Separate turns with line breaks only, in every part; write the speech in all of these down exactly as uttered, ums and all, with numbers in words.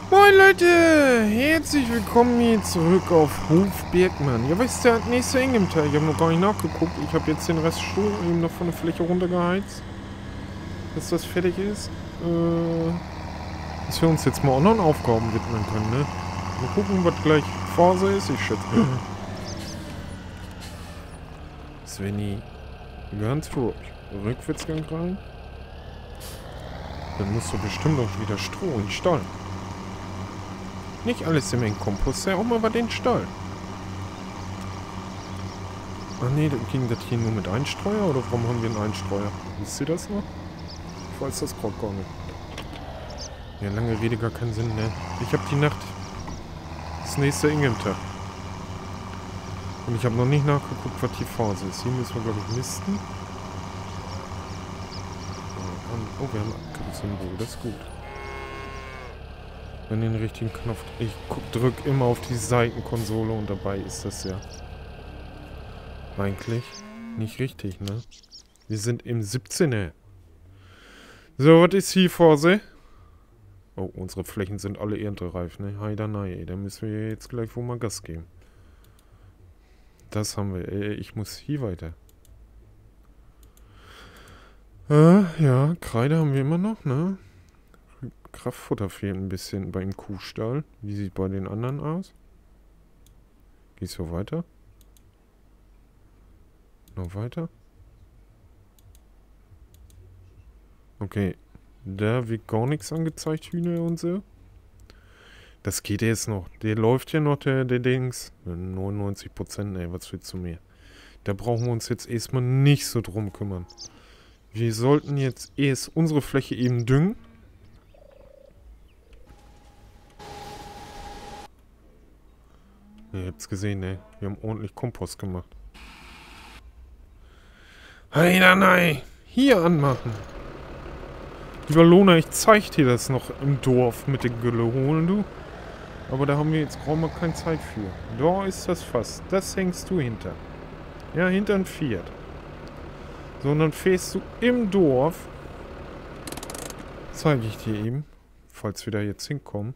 Moin Leute, herzlich willkommen hier zurück auf Hof Bergmann. Ja, was ist der nächste Ingame-Teil? Ich habe noch gar nicht nachgeguckt. Ich habe jetzt den Rest Stroh eben noch von der Fläche runtergeheizt. Dass das fertig ist. Äh, dass wir uns jetzt mal anderen Aufgaben widmen können, ne? Mal gucken, was gleich Phase ist. Ich schätze. Svenny, ganz ruhig. Rückwärtsgang rein. Dann musst du bestimmt auch wieder Stroh in den Stall. Nicht alles im Kompost, ja auch mal bei den Stall. Ach nee, ging das hier nur mit Einstreuer oder warum haben wir einen Einstreuer? Wisst ihr das noch? Ich weiß das gerade gar nicht. Ja, lange Rede, gar keinen Sinn, ne? Ich habe die Nacht das nächste Ingame-Tag. Und ich habe noch nicht nachgeguckt, was die Phase ist. Hier müssen wir, glaube ich, misten. Oh, wir haben ein Symbol, das ist gut. Wenn den richtigen Knopf... Ich drücke immer auf die Seitenkonsole und dabei ist das ja eigentlich nicht richtig, ne? Wir sind im siebzehner. So, was ist hier, Phase? Oh, unsere Flächen sind alle erntereif, ne? Heider, nein, da müssen wir jetzt gleich wohl mal Gas geben. Das haben wir. Ich muss hier weiter. Äh, ja, Kreide haben wir immer noch, ne? Kraftfutter fehlt ein bisschen beim Kuhstall. Wie sieht bei den anderen aus? Geht's so weiter? Noch weiter? Okay. Da wird gar nichts angezeigt, Hühner und so. Das geht jetzt noch. Der läuft ja noch, der, der Dings. neunundneunzig Prozent, ey, was willst du mehr? Da brauchen wir uns jetzt erstmal nicht so drum kümmern. Wir sollten jetzt erst unsere Fläche eben düngen. Ihr habt's gesehen, ne? Wir haben ordentlich Kompost gemacht. Hey, nein! Hier anmachen! Lieber Lona, ich zeig dir das noch im Dorf mit den Gülle holen, du. Aber da haben wir jetzt kaum mal keine Zeit für. Da ist das Fass. Das hängst du hinter. Ja, hinter ein Fiat. So, und dann fährst du im Dorf. Zeige ich dir eben. Falls wir da jetzt hinkommen.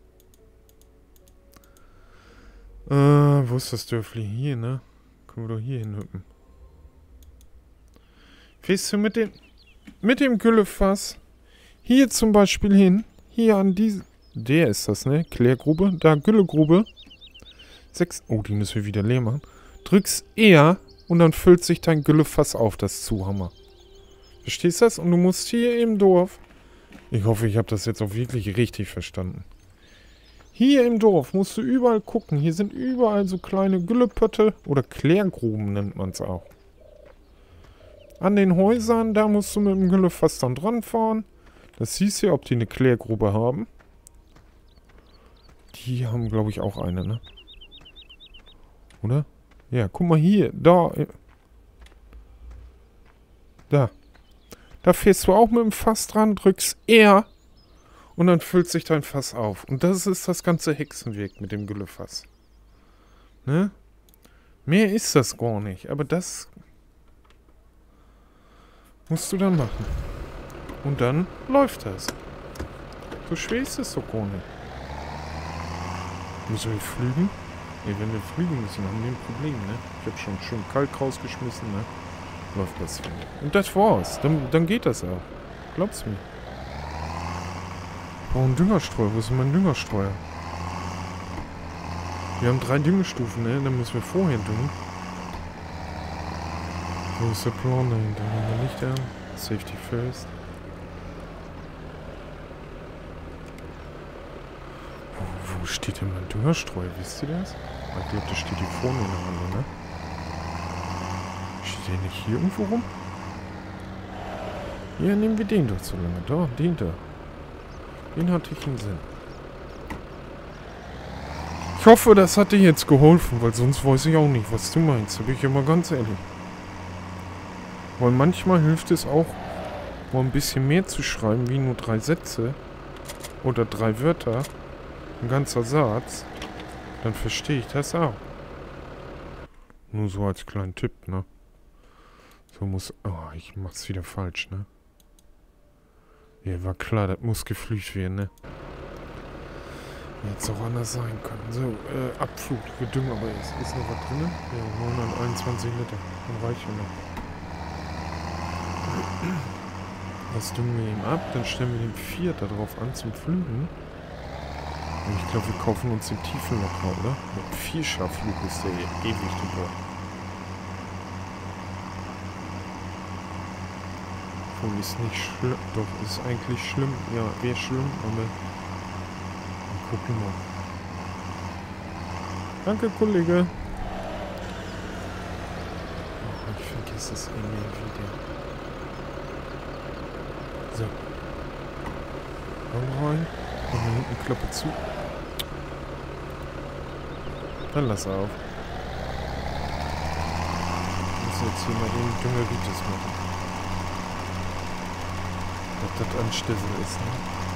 Äh, wo ist das Dörfli? Hier, ne? Können wir doch hier hinhüppen. Fährst du mit dem, mit dem Güllefass hier zum Beispiel hin. Hier an diese... Der ist das, ne? Klärgrube. Da, Güllegrube. Sechs... Oh, die müssen wir wieder leer machen. Drückst R und dann füllt sich dein Güllefass auf, das Zuhammer. Verstehst du das? Und du musst hier im Dorf... Ich hoffe, ich habe das jetzt auch wirklich richtig verstanden. Hier im Dorf musst du überall gucken. Hier sind überall so kleine Güllepötte oder Klärgruben nennt man es auch. An den Häusern, da musst du mit dem Güllefass dann dran fahren. Das siehst du, ob die eine Klärgrube haben. Die haben, glaube ich, auch eine, ne? Oder? Ja, guck mal hier. Da. Da. Da fährst du auch mit dem Fass dran, drückst R. Und dann füllt sich dein Fass auf. Und das ist das ganze Hexenwerk mit dem Güllefass. Ne? Mehr ist das gar nicht. Aber das musst du dann machen. Und dann läuft das. So schwer ist es doch gar nicht. Müssen wir flügen? Ne, wenn wir flügen müssen, haben wir ein Problem, ne? Ich habe schon schön Kalk rausgeschmissen, ne? Läuft das. Und das war's. Dann, dann geht das auch. Glaub's mir. Ich brauche einen Düngerstreuer. Wo ist denn mein Düngerstreuer? Wir haben drei Düngestufen, ne? Dann müssen wir vorher düngen. Wo ist der Plan dahinter? Haben wir nicht an. Safety first. Wo, wo steht denn mein Düngerstreuer? Wisst ihr das? Ich glaube, das steht hier vorne in der Hand, ne? Steht der nicht hier irgendwo rum? Ja, nehmen wir den doch so lange. Da, den da. Den hatte ich im Sinn. Ich hoffe, das hat dir jetzt geholfen, weil sonst weiß ich auch nicht, was du meinst. Da bin ich immer ganz ehrlich. Weil manchmal hilft es auch, mal ein bisschen mehr zu schreiben, wie nur drei Sätze. Oder drei Wörter. Ein ganzer Satz. Dann verstehe ich das auch. Nur so als kleinen Tipp, ne? So muss... Oh, ich mach's wieder falsch, ne? Ja, war klar, das muss geflücht werden, ne? Hätte es auch anders sein können. So, äh, Abflug, wir düngen aber jetzt. Ist noch was drin? Ja, neunhunderteinundzwanzig Liter. Dann reicht ja noch. Das düngen wir ihm ab, dann stellen wir den Fiat da drauf an zum Flügen. Und ich glaube, wir kaufen uns den Tiefenlocher, oder? Mit Vierscharflug ist der ewig drüber. Obwohl, ist nicht schlimm. Doch, ist eigentlich schlimm. Ja, wäre schlimm, aber... Gucken wir. Danke, Kollege. Oh, ich vergesse das E-Mail wieder. So. Komm rein. Und dann hinten Klappe zu. Dann lass auf. Ich muss jetzt hier mal eben Düngeritis machen. Ob das ein Stissel ist, ne?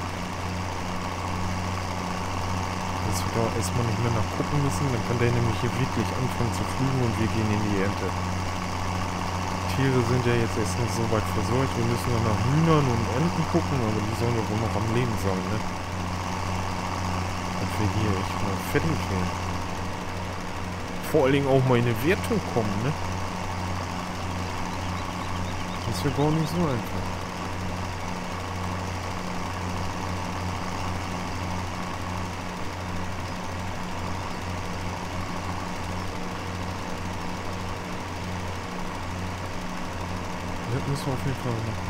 Dass wir da erstmal nicht mehr nachgucken müssen, dann kann der nämlich hier wirklich anfangen zu fliegen und wir gehen in die Ernte. Tiere sind ja jetzt erst nicht so weit versorgt, wir müssen noch nach Hühnern und Enten gucken, aber die sollen ja wohl noch am Leben sein, ne? Dass wir hier echt mal fertig werden. Vor allen Dingen auch mal in eine Wertung kommen, ne? Das wäre gar nicht so einfach. Das müssen wir auf jeden Fall machen.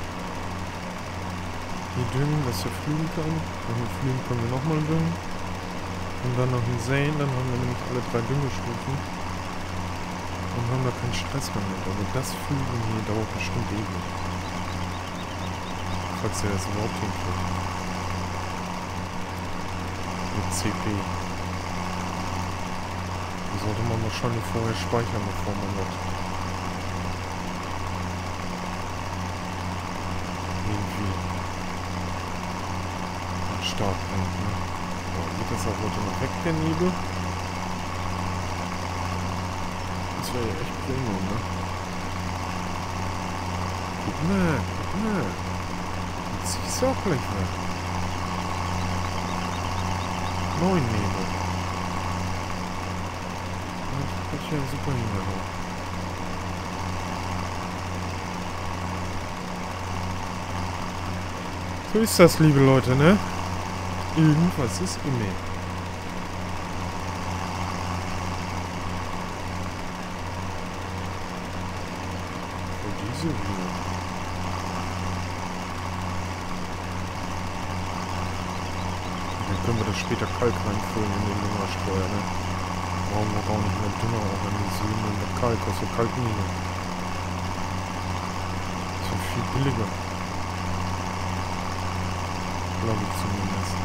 Hier düngen, dass er fliegen kann. Wenn wir fliegen, können wir nochmal düngen. Und dann noch ein Säen, dann haben wir nämlich alle drei Düngestufen. Und haben da keinen Stress mehr mit. Aber das Fliegen hier dauert bestimmt ewig. Falls er das überhaupt hinkriegt. Mit C P. Da sollte man wahrscheinlich vorher speichern, bevor man das... Start bringt, ne? So, geht das auch heute noch weg, der Nebel? Das wäre ja echt Premium, ne? Guck mal, guck mal. Jetzt ziehst du auch gleich weg. Neun Nebel. Das wird ja super hingehauen. So ist das, liebe Leute, ne? Irgendwas ist immer. Für diese hier. Dann können wir das später Kalk reinfüllen in den Düngerstreuer, ne? Brauchen wir auch nicht mehr Dünger organisieren und der Kalk aus der Kalkmine. Das ist viel billiger. Glaube ich zumindest.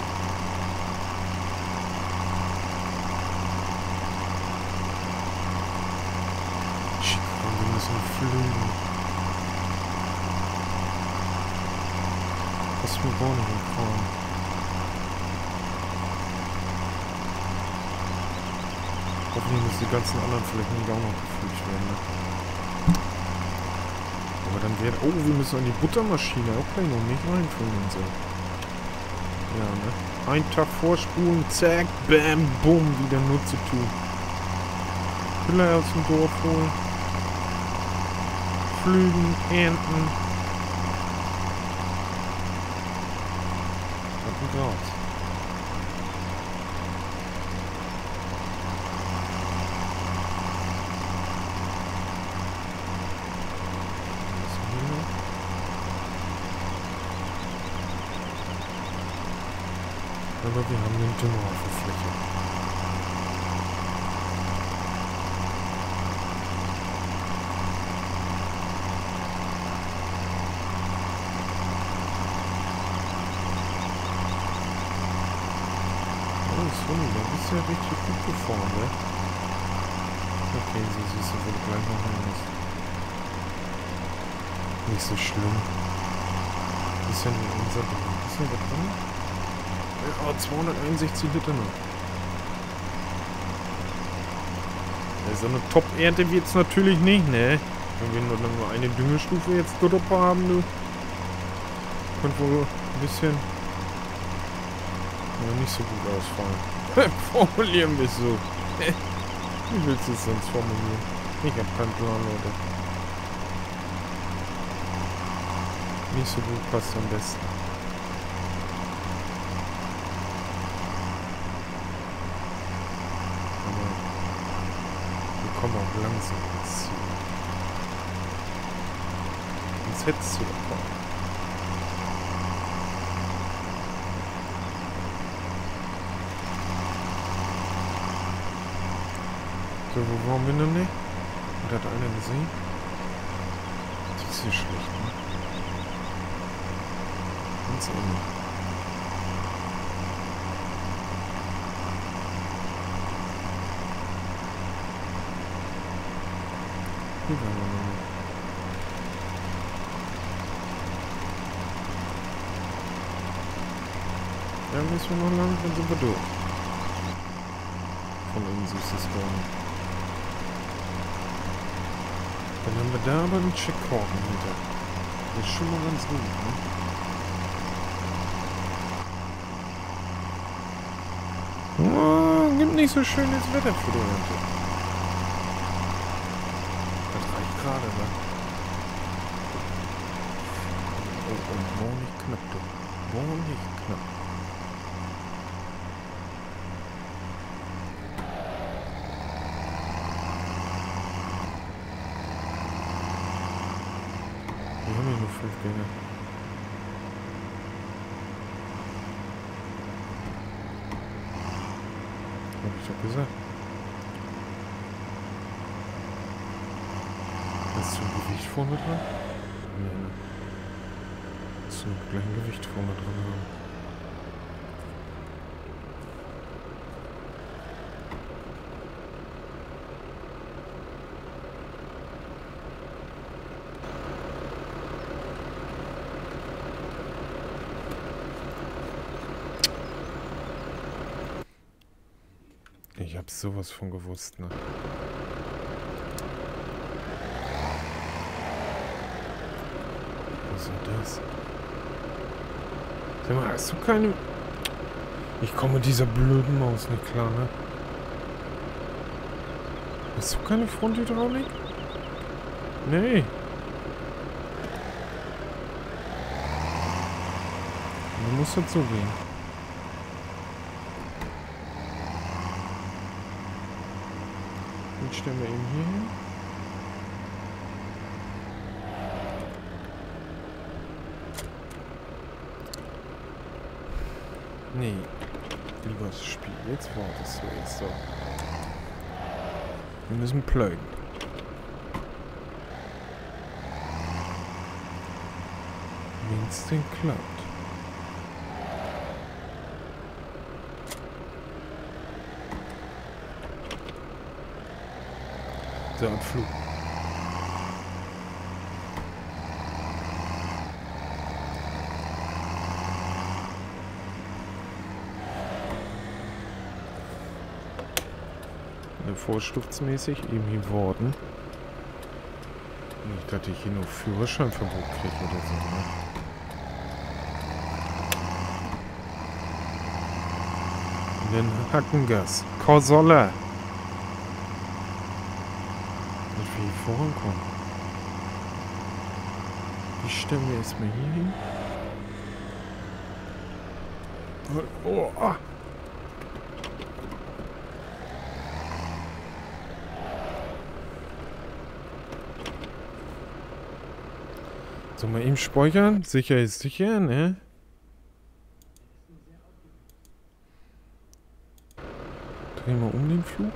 Wir müssen fliegen. Was wir gar nicht hinfahren. Hoffentlich müssen die ganzen anderen Flächen nicht auch noch gefüllt werden. Ne? Aber dann wäre... Oh, wir müssen an die Buttermaschine auch gleich noch nicht reinfüllen und so. Ja, ne? Ein Tag vorspulen, zack, bam, bumm, wieder nur zu tun. Hüller aus dem Dorf holen. Pflügen, ernten. Und raus. Was haben wir noch? Aber wir haben den Dünger auf der Fläche. Sonny, da bist du ja richtig gut gefahren, ne? Okay, so siehst du, wo du gleich noch hin musst. Nicht so schlimm. Ist ja nicht unser Ding. Ist ja was drin? Ja, zweihunderteinundsechzig Liter noch. Ja, so eine Top-Ernte wird es natürlich nicht, ne? Wenn wir nur, nur eine Düngestufe jetzt dort haben, du. Könnte wohl ein bisschen... Ja, nicht so gut ausfallen. Formulieren wir es so. Wie willst du es sonst formulieren? Ich hab keinen Plan, Leute. Nicht so gut passt am besten. Aber wir kommen auch langsam ins Ziel. Sonst hättest du davon. So, wo waren wir noch nicht? Und hat einer gesehen? Das ist hier schlecht, ne? Ganz eng. Hier waren wir noch nicht. Da müssen wir noch lang, dann sind wir durch. Von innen süßes Dorn. Dann haben wir da aber einen Checkkorken hinter. Das ist schon mal ganz gut, ne? Oh, gibt nicht so schönes Wetter für die Ernte. Das reicht gerade, ne? Oh, oh, morgen nicht knapp, du. Morgen nicht knapp. Wir haben ja nur fünf Gänge. Hab ich doch gesagt. Hast du ein Gewicht vorne dran? Nee. Hast du gleich ein Gewicht vorne dran haben? Ich hab sowas von gewusst, ne? Was ist denn das? Sag mal, hast du keine... Ich komme mit dieser blöden Maus nicht klar, ne? Hast du keine Fronthydraulik? Nee. Du musst dazu gehen. Den stellen wir eben hier hin. Nee. Lieber das Spiel. Jetzt wartest du erst so. Wir müssen pluggen. Wenn es denn klappt. Der Abflug. Vorschriftsmäßig eben hier worden. Nicht, dass ich hier nur Führerscheinverbot kriege oder so, ne? Und dann Hackengas. Korsolle. Dass wir hier vorankommen. Die stellen wir erstmal hier hin. Oh, ah. So, mal eben speichern. Sicher ist sicher, ne? Drehen wir um den Flug.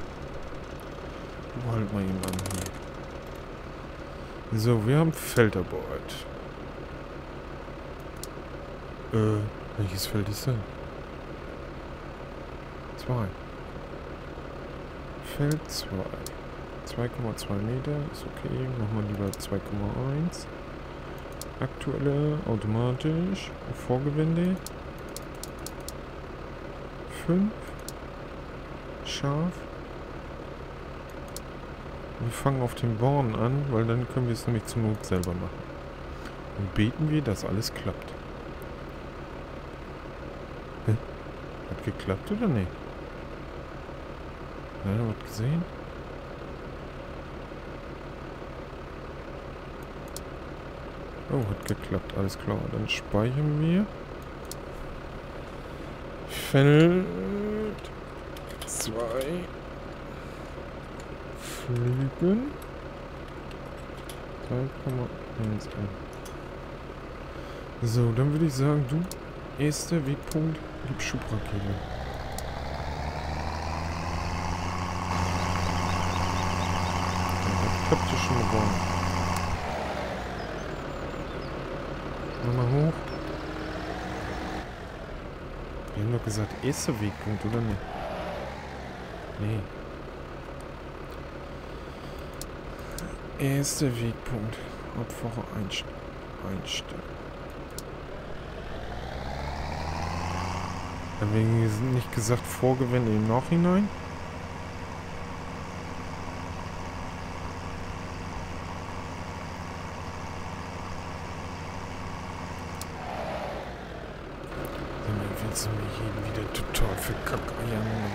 Du halt mal eben an hier. So, wir haben Felderbeut. Äh, welches Feld ist das? Zwei. Feld zwei. zwei Komma zwei Meter ist okay. Machen wir lieber zwei Komma eins. Aktuelle, automatisch, Vorgewinde. fünf. Scharf. Wir fangen auf den Born an, weil dann können wir es nämlich zur Not selber machen. Und beten wir, dass alles klappt. Hä? hat geklappt, oder nicht? Ja, was gesehen? Oh, hat geklappt, alles klar. Dann speichern wir. Feld zwei Flügen drei Komma eins. So, dann würde ich sagen, du, erster Wegpunkt, gib Schubrakete. Das klappt ja schon mal vorne. Nochmal hoch. Wir haben doch gesagt, erster Wegpunkt, oder nicht? Nee. Erster Wegpunkt. Abfahrer einstellen. Haben wir nicht gesagt, Vorgewende im Nachhinein? Dann willst du mich hier wieder total verkackeiern.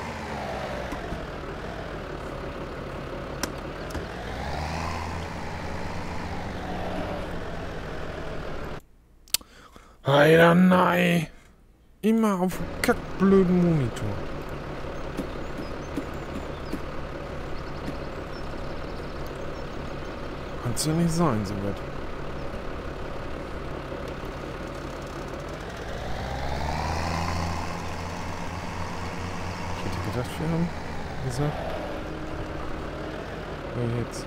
Alter, nein! Immer auf dem kackblöden Monitor. Kann's ja nicht sein, so weit. Ich hätte gedacht, wir haben gesagt. Aber jetzt.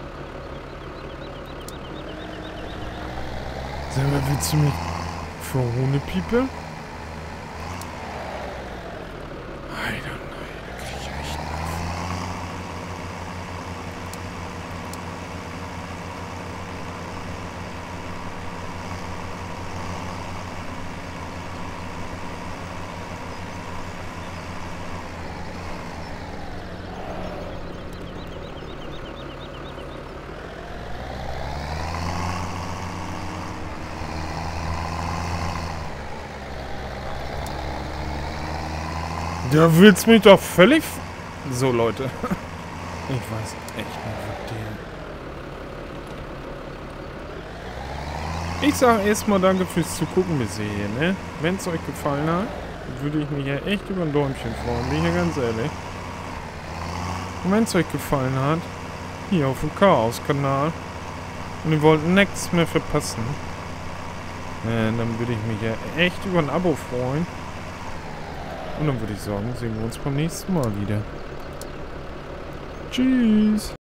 Sag mal, willst du mich für Hundepiepe? Alter, nein, da krieg ich echt auf. Da willst mich doch völlig... F so, Leute. Ich weiß echt nicht, was der... Ich sage erstmal danke fürs Zugucken bis hierhin, ne? Wenn es euch gefallen hat, würde ich mich ja echt über ein Däumchen freuen, bin ich ja ganz ehrlich. Und wenn es euch gefallen hat, hier auf dem Chaos-Kanal, und ihr wollt nichts mehr verpassen, äh, dann würde ich mich ja echt über ein Abo freuen. Und dann würde ich sagen, sehen wir uns beim nächsten Mal wieder. Tschüss.